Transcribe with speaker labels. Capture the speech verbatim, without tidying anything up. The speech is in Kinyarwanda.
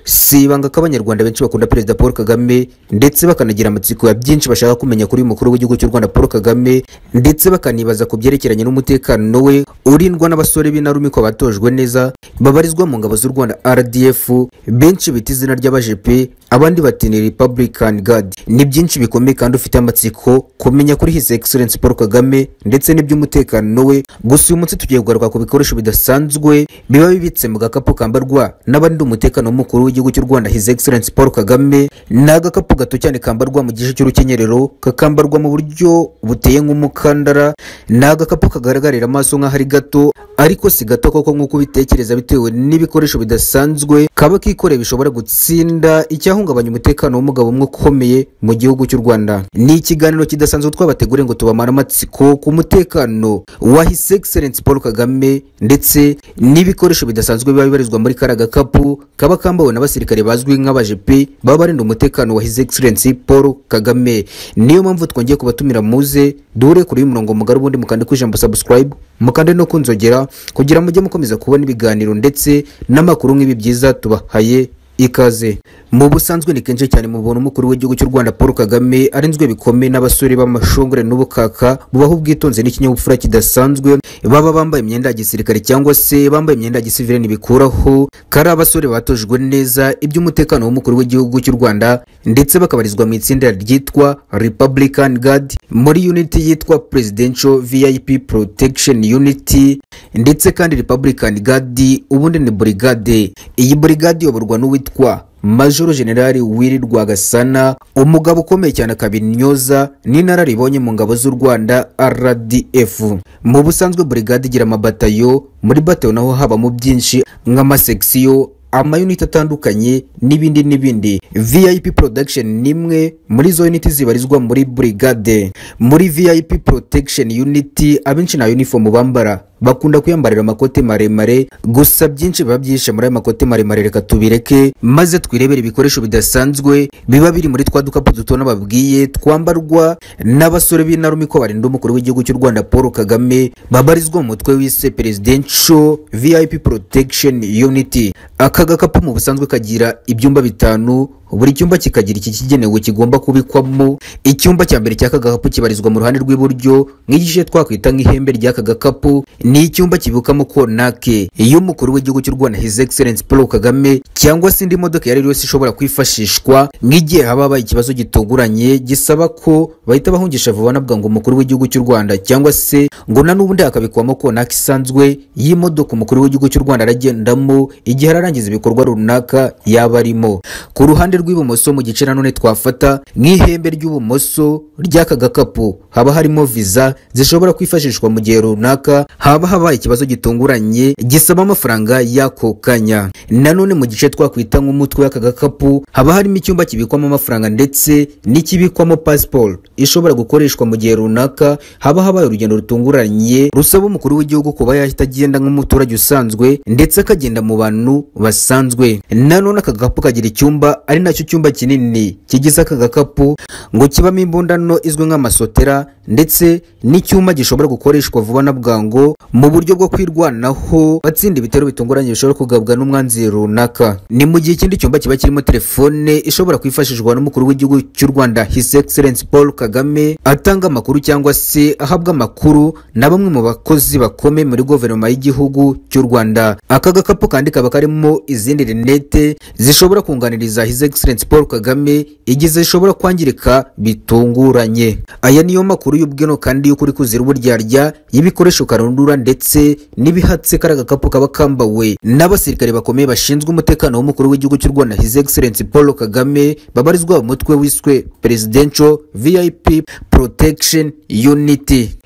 Speaker 1: si ibanga ko abanyarwanda benshi bakunda Perezida Paul Kagame ndetse bakanagira amatsiko ya byinshi bashaka kumenya kuri uyu mukuru w'igihugu cy'u Rwanda Paul Kagame, ndetse bakanibaza ku byerekeranye n'umutekano we urindwa n'abasore b'intarumikwa batojwe neza babarizwa mu ngabo z'u Rwanda R D F, benshi bita izina ry'abajepe, abandi bati ni Republican Guard. Ni byinshi bikomeye kandi ufite amatsiko kumenya kuri His Excellency Paul Kagame ndetse n'iby'umutekano we. Gusa uyu munsi tugiye kugaruka ku bikoresho bidasanzwe biba bibitse mu gakapu kambarwa n'abandi umutekano w'umukuru w'igihugu cy'u Rwanda His Excellency Paul Kagame. Ni agakapu gato cyane kambarwa mu gice cy'urukenyerero, kakambarwa mu buryo buteye nk'umukandara. Ni agakapu kagaragarira amaso nk'aho ari gato, ariko si gato koko nk'uko ubitekereza bitewe n'ibikoresho bidasanzwe kaba kikoreye bishobora gutsinda icyahungabanya umutekano w'umugabo umwe ukomeye mu gihugu cy'u Rwanda. Ni ikiganiro kidasanzwe twabateguriye ngo tubamara amatsiko ku mutekano wa His Excellency Paul Kagame ndetse n'ibikoresho bidasanzwe biba bibarizwa muri kara gakapu kaba kambawe n'abasirikare bazwi nk'abajepe baba barinda umutekano wa His Excellency Paul Kagame. Niyo mpamvu twongeye kubatumira muze duhure kuri uyu murongo mugari, ubundi mukande ku ijambo subscribe, mukande no kunzogera kugira mujye mukomeza kubona ibiganiro ndetse n'amakuru nk'ibi byiza tubahaye ikaze. Mu busanzwe ni kenshi cyane mu buntu umukuru w'igihugu cy'u Rwanda Paul Kagame arinzwe bikomeye n'abasore b'amashongore n'ubukaka bubaho ubwitonzi n'ikinyabupfura kidasanzwe, baba bambaye imyenda ya gisirikare cyangwa se bambaye imyenda ya gisivile ntibikuraho kari abasore batojwe neza iby'umutekano w'umukuru w'igihugu cy'u Rwanda, ndetse bakabarizwa mu itsinda ryitwa Republican Guard muri unity yitwa Presidential V I P Protection Unity, ndetse kandi Republican Guard ubundi ni brigade. Iyi brigade yoborwa n'uwitwa Major General Willy Rwagasana, umugabo ukomeye cyane akabinyoza n'inararibonye mu ngabo z'u Rwanda R D F. Mu busanzwe brigade igira amabatayo, muri batayo naho haba mu byinshi nk'amaseksiyo, amayuniti atandukanye n'ibindi n'ibindi. V I P Production nimwe muri zo unity zibarizwa muri brigade. Muri V I P Protection Unity abenshi na uniform bambara bakunda kwiyambarira amakote maremare, gusa byinshi biba byishe muri aya makote maremare reka tubireke maze twirebere ibikoresho bidasanzwe biba biri muri twa dukapu duto nababwiye twambarwa n'abasore b'intarumikwa barinda umukuru w'igihugu cy'u Rwanda Paul Kagame babarizwa mu mutwe wise Presidential V I P Protection Unity. Aka gakapu mu busanzwe kagira ibyumba bitanu, buri cyumba kikagira iki kigenewe kigomba kubikwamo. Icyumba cya mbere cy'aka gakapu kibarizwa mu ruhande rw'iburyo nk'igice twakwita nk'ihembe ry'aka gakapu, ni icyumba kibukamo konake iyo umukuru w'igihugu cy'u Rwanda His Excellency Paul Kagame cyangwa se indi modoka yari yose ishobora kwifashishwa nk'igihe haba habaye ikibazo gitunguranye gisaba ko bahita bahungisha vuba nabwa ngo umukuru w'igihugu cy'u Rwanda, cyangwa se ngo na n'ubundi hakabikwamo konake isanzwe y'imodoka umukuru w'igihugu cy'u Rwanda aragendamo igihe ararangiza ibikorwa runaka yaba arimo. Ku ruhande rw'ibumoso mu gice nanone twafata nk'ihembe ry'ubumoso ry'aka gakapu haba harimo visa zishobora kwifashishwa mu gihe runaka haba habaye ikibazo gitunguranye gisaba amafaranga y'ako kanya. Nanone mu gice twakwita nk'umutwe w'aka gakapu haba harimo icyumba kibikwamo amafaranga ndetse n'ikibikwamo passport ishobora gukoreshwa mu gihe runaka haba habaye urugendo rutunguranye rusaba umukuru w'igihugu kuba yahita agenda nk'umuturage usanzwe ndetse akagenda mu bantu basanzwe. Nanone aka gakapu kagira icyumba ari nacyo cyumba kinini kigize aka gakapu ngo kibamo imbundano izwi nk'amasotera ndetse n'icyuma gishobora gukoreshwa vuba na bwango mu buryo bwo kwirwanaho batsinda ibitero bitunguranye bishobora kugabwa n'umwanzi runaka. Ni mu gihe ikindi cyumba kiba kirimo telefone ishobora kwifashishwa n'umukuru w'igihugu cy'u Rwanda His Excellency Paul Kagame atanga amakuru cyangwa se ahabwa amakuru na bamwe mu bakozi bakomeye muri guverinoma y'igihugu cy'u Rwanda. Aka gakapu kandi kaba karimo izindi rinete zishobora kunganiriza His Excellency Paul Kagame igize zishobora kwangirika bitunguranye. Aya niyo makuru y'ubweno kandi y'ukuri kuzira uburyarya y'ibikoresho karundura ndetse n'ibihatse kara gakapu kaba kambawe n'abasirikare bakomeye bashinzwe umutekano w'umukuru w'igihugu cy'u Rwanda His Excellency Paul Kagame babarizwa mu mutwe wiswe Presidential V I P Protection Unity.